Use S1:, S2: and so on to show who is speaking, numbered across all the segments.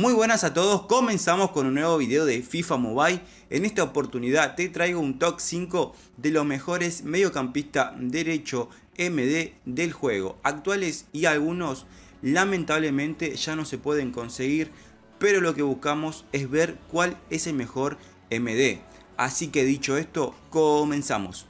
S1: Muy buenas a todos, comenzamos con un nuevo video de FIFA Mobile. En esta oportunidad te traigo un top 5 de los mejores mediocampistas derecho MD del juego, actuales y algunos lamentablemente ya no se pueden conseguir, pero lo que buscamos es ver cuál es el mejor MD. Así que dicho esto, comenzamos.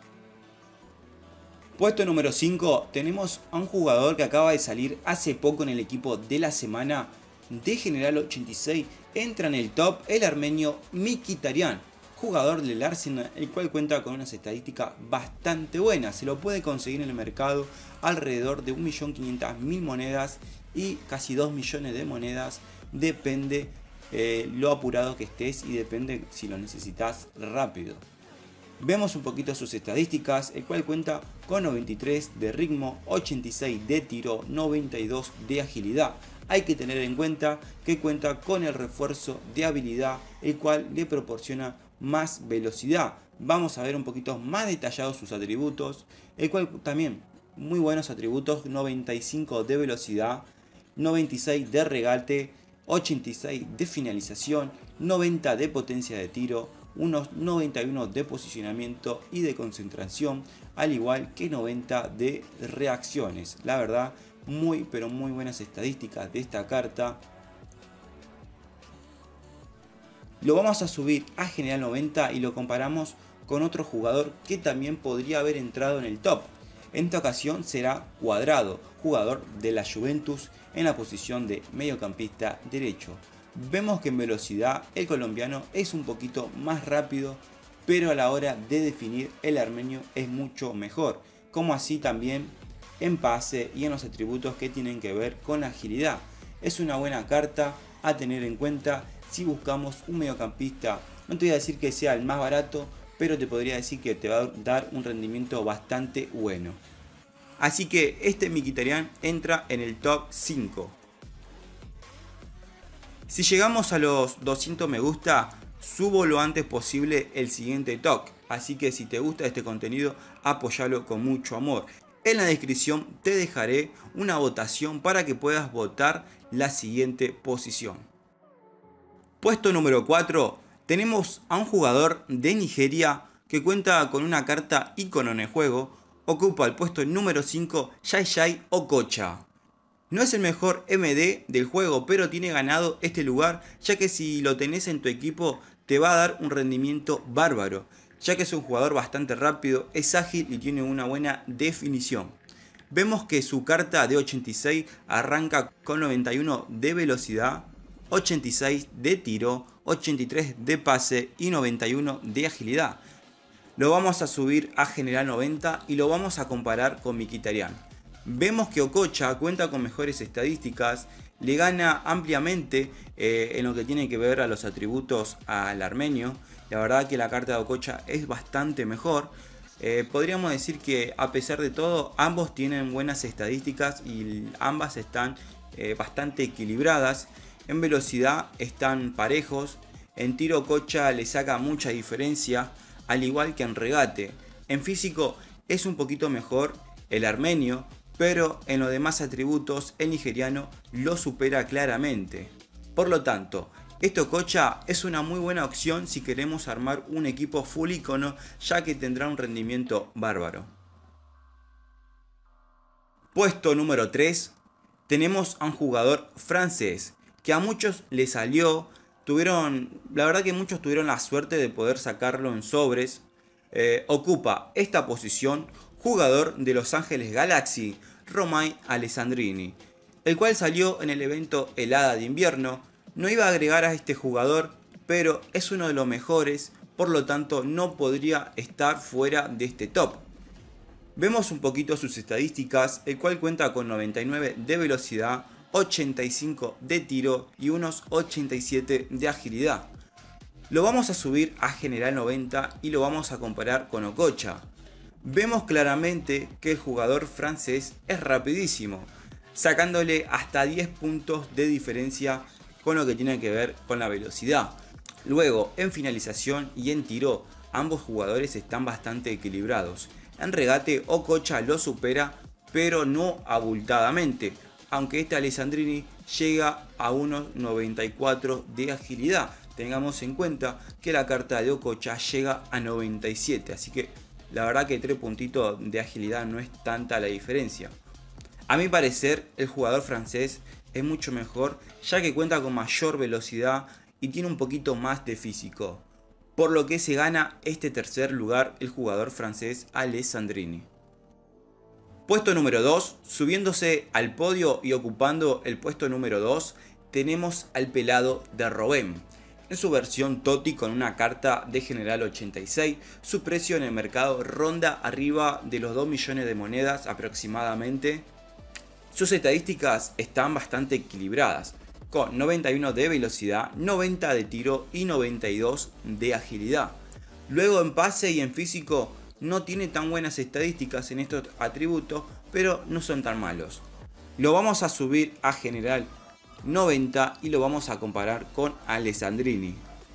S1: Puesto número 5, tenemos a un jugador que acaba de salir hace poco en el equipo de la semana de General 86. Entra en el top el armenio Mkhitaryan, jugador del Arsenal, el cual cuenta con unas estadísticas bastante buenas. Se lo puede conseguir en el mercado alrededor de 1.500.000 monedas y casi 2 millones de monedas. Depende lo apurado que estés y depende si lo necesitas rápido. Vemos un poquito sus estadísticas, el cual cuenta con 93 de ritmo, 86 de tiro, 92 de agilidad. Hay que tener en cuenta que cuenta con el refuerzo de habilidad, el cual le proporciona más velocidad. Vamos a ver un poquito más detallados sus atributos, el cual también muy buenos atributos: 95 de velocidad, 96 de regate, 86 de finalización, 90 de potencia de tiro, unos 91 de posicionamiento y de concentración, al igual que 90 de reacciones. La verdad, muy pero muy buenas estadísticas de esta carta. Lo vamos a subir a General 90 y lo comparamos con otro jugador que también podría haber entrado en el top. En esta ocasión será Cuadrado, jugador de la Juventus, en la posición de mediocampista derecho. Vemos que en velocidad el colombiano es un poquito más rápido, pero a la hora de definir el armenio es mucho mejor, como así también en pase y en los atributos que tienen que ver con la agilidad. Es una buena carta a tener en cuenta si buscamos un mediocampista. No te voy a decir que sea el más barato, pero te podría decir que te va a dar un rendimiento bastante bueno. Así que este Mkhitaryan entra en el top 5. Si llegamos a los 200 me gusta, subo lo antes posible el siguiente top. Así que si te gusta este contenido, apóyalo con mucho amor. En la descripción te dejaré una votación para que puedas votar la siguiente posición. Puesto número 4, tenemos a un jugador de Nigeria que cuenta con una carta ícono en el juego. Ocupa el puesto número 5, Jai Okocha. No es el mejor MD del juego, pero tiene ganado este lugar, ya que si lo tenés en tu equipo te va a dar un rendimiento bárbaro, ya que es un jugador bastante rápido, es ágil y tiene una buena definición. Vemos que su carta de 86 arranca con 91 de velocidad, 86 de tiro, 83 de pase y 91 de agilidad. Lo vamos a subir a General 90 y lo vamos a comparar con Mkhitaryan. Vemos que Okocha cuenta con mejores estadísticas, le gana ampliamente en lo que tiene que ver a los atributos al armenio. La verdad que la carta de Okocha es bastante mejor. Podríamos decir que a pesar de todo, ambos tienen buenas estadísticas y ambas están bastante equilibradas. En velocidad están parejos, en tiro Okocha le saca mucha diferencia, al igual que en regate. En físico es un poquito mejor el armenio, pero en los demás atributos el nigeriano lo supera claramente. Por lo tanto, este Okocha es una muy buena opción si queremos armar un equipo full icono, ya que tendrá un rendimiento bárbaro. Puesto número 3, tenemos a un jugador francés que a muchos le salió. La verdad que muchos tuvieron la suerte de poder sacarlo en sobres. Ocupa esta posición jugador de Los Ángeles Galaxy, Romain Alessandrini, el cual salió en el evento Helada de Invierno. No iba a agregar a este jugador, pero es uno de los mejores, por lo tanto no podría estar fuera de este top. Vemos un poquito sus estadísticas, el cual cuenta con 99 de velocidad, 85 de tiro y unos 87 de agilidad. Lo vamos a subir a General 90 y lo vamos a comparar con Okocha. Vemos claramente que el jugador francés es rapidísimo, sacándole hasta 10 puntos de diferencia con lo que tiene que ver con la velocidad. Luego, en finalización y en tiro, ambos jugadores están bastante equilibrados. En regate, Okocha lo supera, pero no abultadamente, aunque este Alessandrini llega a unos 94 de agilidad. Tengamos en cuenta que la carta de Okocha llega a 97, así que la verdad que 3 puntitos de agilidad no es tanta la diferencia. A mi parecer, el jugador francés es mucho mejor, ya que cuenta con mayor velocidad y tiene un poquito más de físico, por lo que se gana este tercer lugar el jugador francés Alessandrini. Puesto número 2, subiéndose al podio y ocupando el puesto número 2, tenemos al pelado de Robben. En su versión Totti con una carta de general 86, su precio en el mercado ronda arriba de los 2 millones de monedas aproximadamente. Sus estadísticas están bastante equilibradas, con 91 de velocidad, 90 de tiro y 92 de agilidad. Luego en pase y en físico no tiene tan buenas estadísticas en estos atributos, pero no son tan malos. Lo vamos a subir a general 90 y lo vamos a comparar con Alessandrini.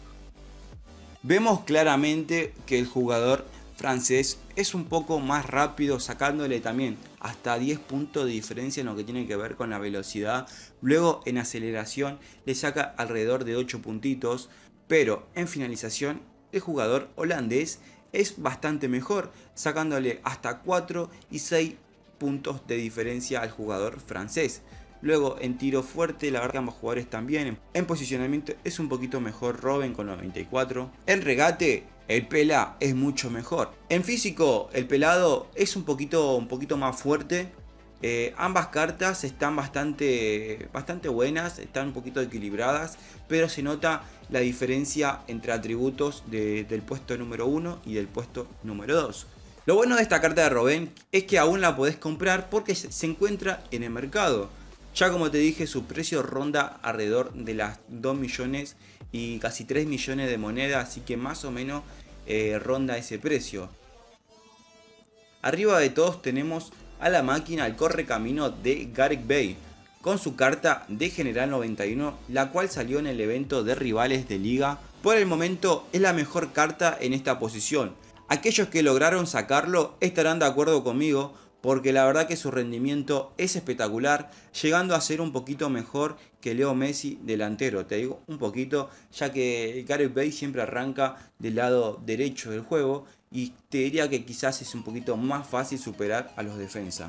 S1: Vemos claramente que el jugador francés es un poco más rápido, sacándole también hasta 10 puntos de diferencia en lo que tiene que ver con la velocidad. Luego en aceleración le saca alrededor de 8 puntitos, pero en finalización el jugador holandés es bastante mejor, sacándole hasta 4 y 6 puntos de diferencia al jugador francés. Luego en tiro fuerte, la verdad que ambos jugadores también. En posicionamiento es un poquito mejor Robben con 94. En regate el Pela es mucho mejor. En físico el pelado es un poquito más fuerte. Ambas cartas están bastante buenas, están un poquito equilibradas, pero se nota la diferencia entre atributos del puesto número 1 y del puesto número 2. Lo bueno de esta carta de Robben es que aún la podés comprar porque se encuentra en el mercado. Ya como te dije, su precio ronda alrededor de las 2 millones y casi 3 millones de monedas, así que más o menos ronda ese precio. Arriba de todos tenemos a la máquina, al correcamino de Gareth Bale, con su carta de general 91, la cual salió en el evento de rivales de liga. Por el momento es la mejor carta en esta posición. Aquellos que lograron sacarlo estarán de acuerdo conmigo, porque la verdad que su rendimiento es espectacular, llegando a ser un poquito mejor que Leo Messi delantero. Te digo un poquito, ya que Gareth Bale siempre arranca del lado derecho del juego y te diría que quizás es un poquito más fácil superar a los defensas.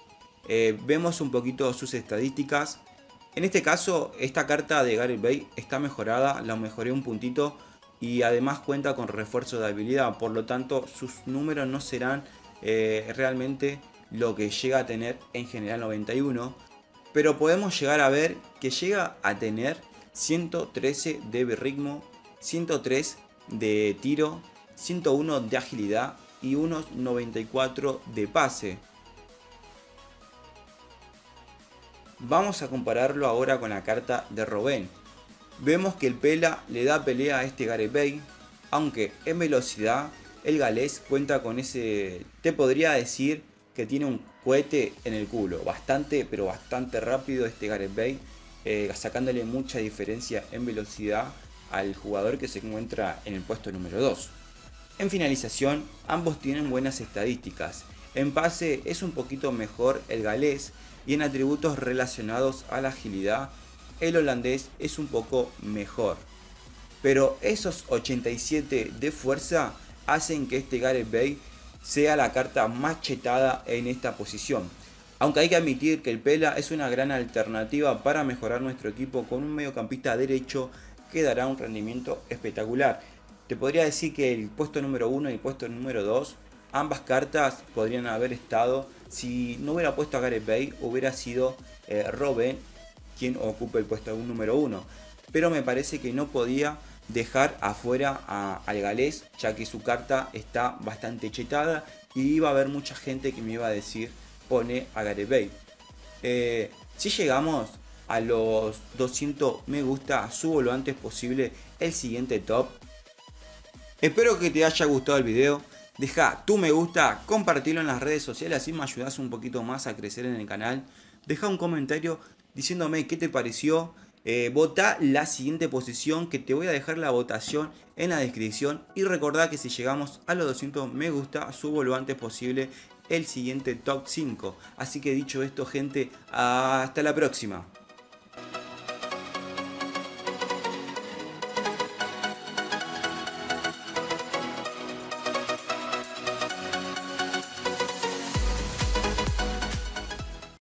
S1: Vemos un poquito sus estadísticas. En este caso, esta carta de Gareth Bale está mejorada, la mejoré un puntito y además cuenta con refuerzo de habilidad, por lo tanto sus números no serán realmente lo que llega a tener en general 91, pero podemos llegar a ver que llega a tener 113 de ritmo, 103 de tiro, 101 de agilidad y unos 94 de pase. Vamos a compararlo ahora con la carta de Robben. Vemos que el Pela le da pelea a este Gareth Bale, aunque en velocidad el galés cuenta con ese, te podría decir que tiene un cohete en el culo, bastante rápido este Gareth Bale, sacándole mucha diferencia en velocidad al jugador que se encuentra en el puesto número 2. En finalización ambos tienen buenas estadísticas, en pase es un poquito mejor el galés y en atributos relacionados a la agilidad el holandés es un poco mejor. Pero esos 87 de fuerza hacen que este Gareth Bale sea la carta más chetada en esta posición. Aunque hay que admitir que el Pela es una gran alternativa para mejorar nuestro equipo con un mediocampista derecho que dará un rendimiento espectacular. Te podría decir que el puesto número 1 y el puesto número 2, ambas cartas podrían haber estado, si no hubiera puesto a Gareth Bale, hubiera sido Robben quien ocupe el puesto número 1. Pero me parece que no podía dejar afuera al galés, ya que su carta está bastante chetada y iba a haber mucha gente que me iba a decir pone a Gareth Bale. Si llegamos a los 200 me gusta, subo lo antes posible el siguiente top. Espero que te haya gustado el video. Deja tu me gusta, compartilo en las redes sociales, así me ayudas un poquito más a crecer en el canal. Deja un comentario diciéndome qué te pareció. Vota la siguiente posición, que te voy a dejar la votación en la descripción. Y recordá que si llegamos a los 200 me gusta, subo lo antes posible el siguiente top 5. Así que dicho esto, gente, hasta la próxima.